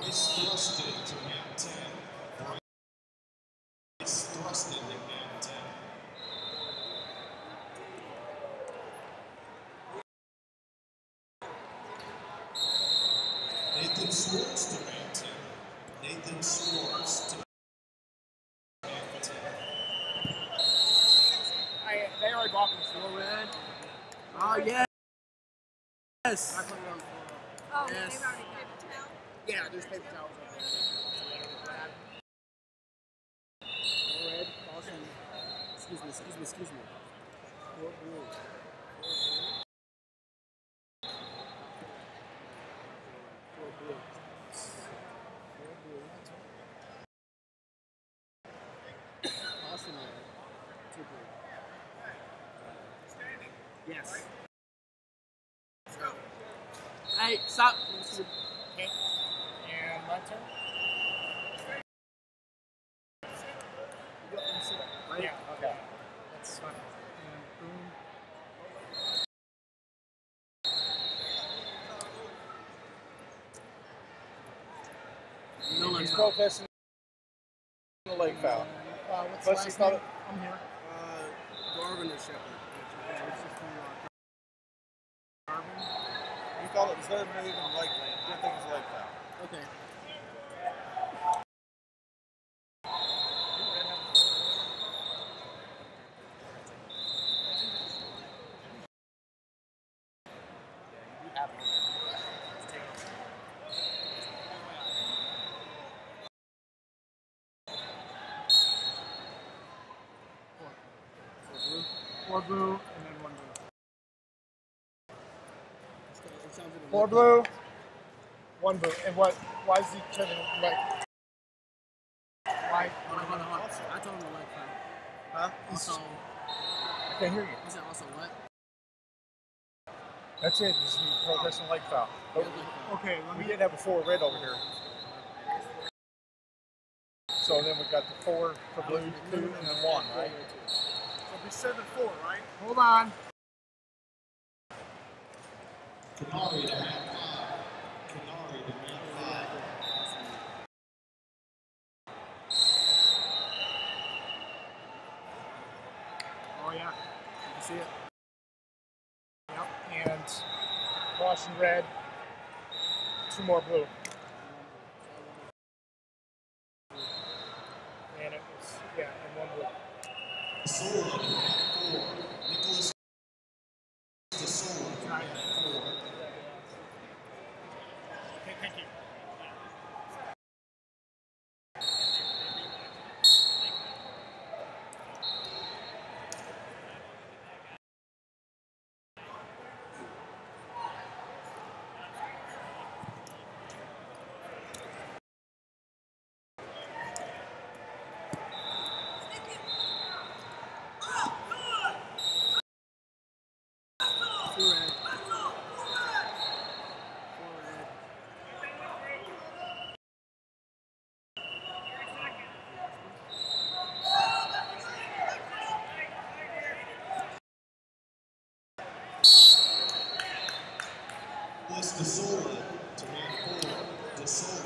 Bryce thrusted to man 10. Bryce thrusted to man 10. Nathan Swartz to man 10. Nathan Swartz to man 10. They already bought me still red. Oh, yes. Yes. I put it on the floor. Oh, Yes. they've already got the towel. Yeah, there's paper towels up there. Red, caution. Excuse me. Fort Blue. Fort Blue. Caution red. 2 blue. Yes. Let's go. Hey, stop. Okay. And my turn. Right. Yeah, okay. That's fine. And boom. No He's one's protesting the lake foul. What's Let's the just last not- name? I'm here. Garvin or Shepard. He thought it was their move and like didn't think it was a lake foul. Okay. Four blue, and then 1 blue. It sounds like a 4 blue, 1 blue. And what? Why is he turning like? Why? Hold on. I told him to let foul. Huh? Also, I can't hear you. he said also what? That's it. This is protesting lake foul. But Okay, let we me. didn't have a 4 red over here. So then we got the 4 for blue, 2, and then 1, right? It'll be 7-4, right? Hold on. Canary to man 5. Canary to man 5. Oh yeah. You can see it. Yep. And caution red. 2 more blue. And it was and 1 blue. Sola to man 4. Nicholas to Sola to man 4. Okay, thank you. Two red. 4 red. Nicholas De Sola to man 4. De Sola